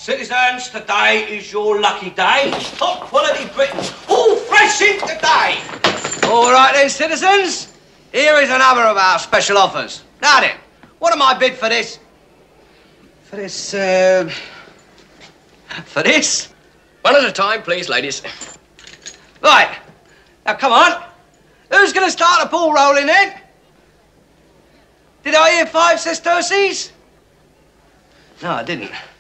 Citizens, today is your lucky day. Top quality Britain, all fresh in today. All right then, citizens. Here is another of our special offers. Now then, what am I bid for this? For this, For this? One at a time, please, ladies. Right. Now, come on. Who's going to start the ball rolling then? Did I hear 5 sesterces? No, I didn't.